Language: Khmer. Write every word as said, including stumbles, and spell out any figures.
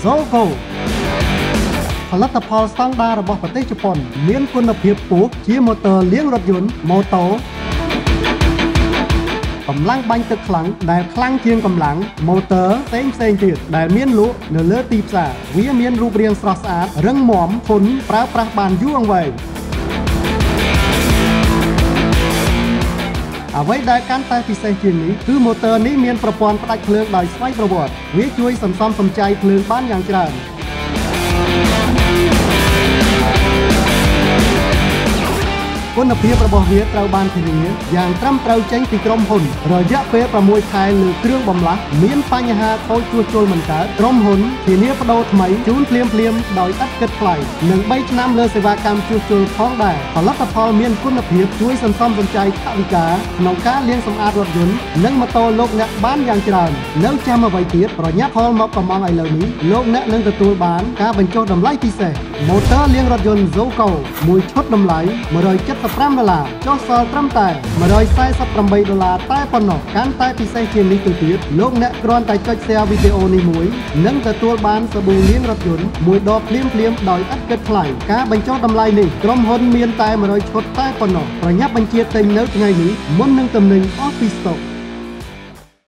Zogo ផលិតផលស្តង់ដាររបស់ប្រទេសជប៉ុនមានគុណភាពខ្ពស់ជាម៉ូទ័រលាងរថយន្តម៉ូតូកម្លាំងបាញ់ទឹកខ្លាំងដែលខ្លាំងជាងកម្លាំងម៉ូទ័រផ្សេងផ្សេងទៀតដែលមានលក់នៅលើទីផ្សារវាមានរូបរាងស្រស់ស្អាតរឹងមាំធន់ប្រើប្រាស់បានយូរអង្វែងអ្វីដែលកាន់តែពិសេសជាងនេះគឺម៉ូទ័រនេះមានប្រព័ន្ធផ្ដាច់ភ្លើងដោយស្វ័យប្រវត្តិវាជួយសន្សំសំចៃភ្លើងបានយ៉ាងច្រើនគុណភាពរបស់វាត្រូវបានធានាយ៉ាងត្រឹមត្រូវចេញពីក្រុមហ៊ុនរយៈពេលប្រាំមួយខែលើគ្រឿងបន្លាស់មានបញ្ហាខូចជួសជុលមិនកើតក្រុមហ៊ុនធានាប្តូរថ្មីជូនភ្លាមភ្លាមដោយឥតគិតថ្លៃនិងបីឆ្នាំលើសេវាកម្មជួសជុលផងដែរផលិតផលមានគុណភាពជួយសន្សំសំចៃថវិកាក្នុងការលាងសម្អាតរថយន្តនិងម៉ូតូលោកអ្នកបានយ៉ាងច្រើននៅចាំអ្វីទៀតប្រញាប់ផលមកកំងឥឡូវនេះលោកអ្នកនឹងទទួលបានការបញ្ចុះតម្លៃពិសេសម៉ូទ័រលាងរថយន្ត Zogo មួយឈុតតម្លៃមួយរយចិតប្រាំដុល្លារចុះសល់ត្រឹមតែមួយរយសែសិបប្រាំបីដុល្លារតែប៉ុណ្ណោះកាន់តែពិសេសជាងនេះទៅទៀតលោកអ្នកគ្រាន់តែចុច share វីដេអូនេះមួយនិងទទួលបានសាប៊ូលាងរថយន្តមួយដបភ្លាមភ្លាមដោយឥតគិតថ្លៃការបញ្ចុះតម្លៃនេះក្រុមហ៊ុនមានតែមួយរយឈុតតែប៉ុណ្ណោះប្រញាប់បញ្ជាទិញនៅថ្ងៃនេះមុននឹងទំនិញអស់ពីស្តុក